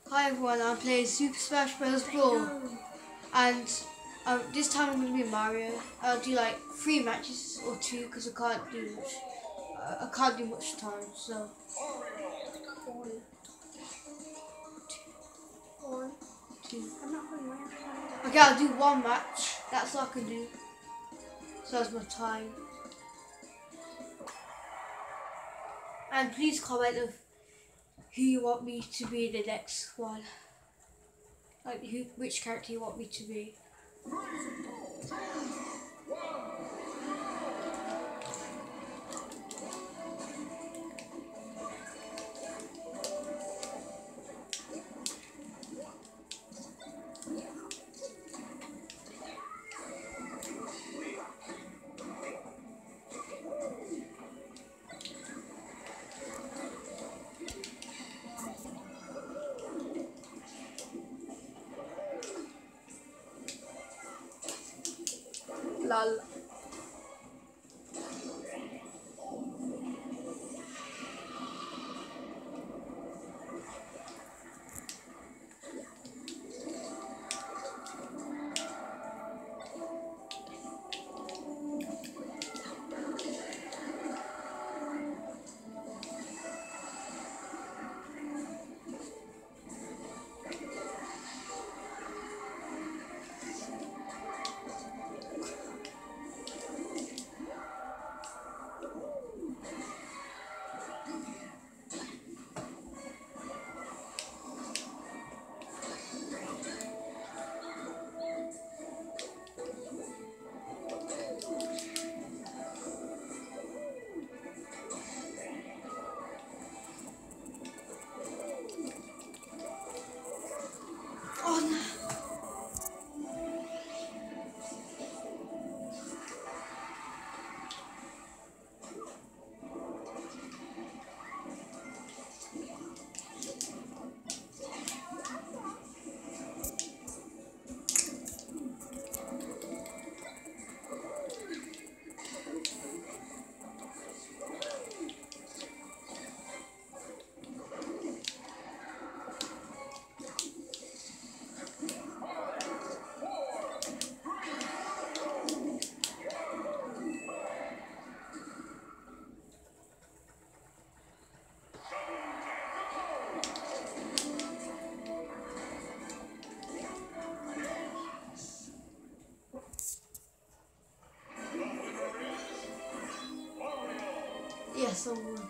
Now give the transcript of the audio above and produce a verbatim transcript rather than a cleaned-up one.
Hi everyone, I'm playing Super Smash Bros. Brawl, and um, this time I'm going to be Mario. I'll do like three matches or two because I can't do much. Uh, I can't do much time, so. One. One. Two. I'm not going around. Okay, I'll do one match. That's all I can do. So that's my time. And please comment of who you want me to be in the next one. Like who, which character you want me to be. Lol. Oh no. Yes, I won.